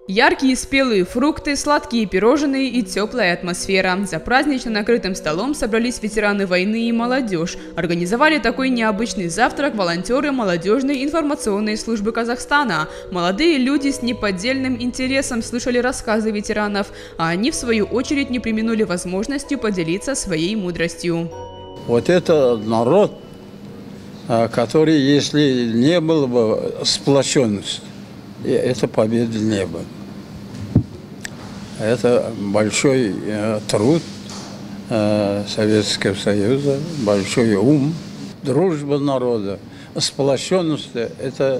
Яркие спелые фрукты, сладкие пирожные и теплая атмосфера. За празднично накрытым столом собрались ветераны войны и молодежь. Организовали такой необычный завтрак волонтеры молодежной информационной службы Казахстана. Молодые люди с неподдельным интересом слушали рассказы ветеранов, а они, в свою очередь, не преминули возможностью поделиться своей мудростью. Вот это народ, который, если не было бы сплоченности, это победы не было. Это большой труд Советского Союза, большой ум, дружба народа, сплоченность – это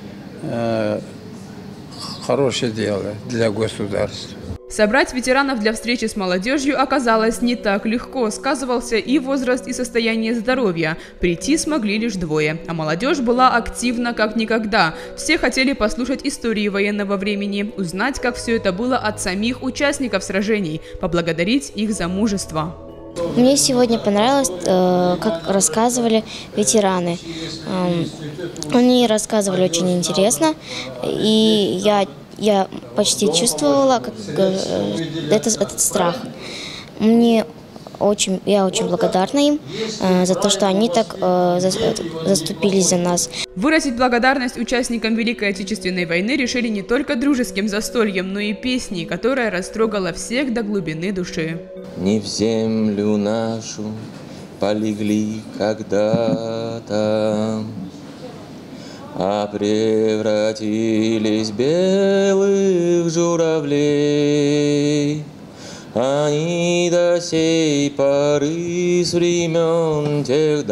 хорошее дело для государства. Собрать ветеранов для встречи с молодежью оказалось не так легко. Сказывался и возраст, и состояние здоровья. Прийти смогли лишь двое. А молодежь была активна как никогда. Все хотели послушать истории военного времени, узнать, как все это было от самих участников сражений, поблагодарить их за мужество. Мне сегодня понравилось, как рассказывали ветераны. Они рассказывали очень интересно, и я почти чувствовала этот страх. Я очень благодарна им за то, что они так заступились за нас. Выразить благодарность участникам Великой Отечественной войны решили не только дружеским застольем, но и песней, которая растрогала всех до глубины души. Не в землю нашу полегли когда-то, а превратились в белых журавлей. Они до сей поры с времен тех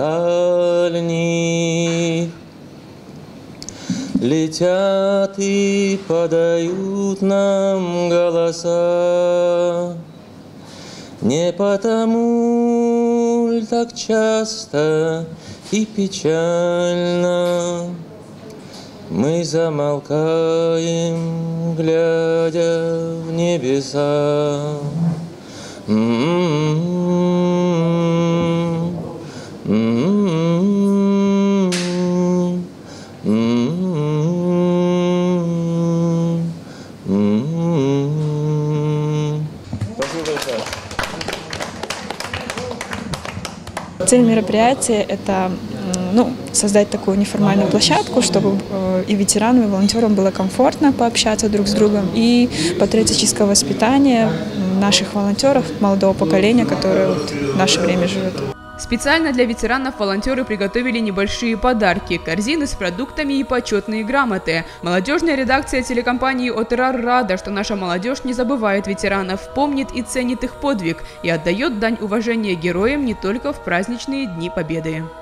дальних летят и подают нам голоса. Не потому ль так часто и печально мы замолкаем, глядя в небеса. Цель мероприятия – это создать такую неформальную площадку, чтобы и ветеранам, и волонтерам было комфортно пообщаться друг с другом, и патриотическое воспитание наших волонтеров, молодого поколения, которое в наше время живет. Специально для ветеранов волонтеры приготовили небольшие подарки, корзины с продуктами и почетные грамоты. Молодежная редакция телекомпании «Отерар» рада, что наша молодежь не забывает ветеранов, помнит и ценит их подвиг и отдает дань уважения героям не только в праздничные Дни Победы.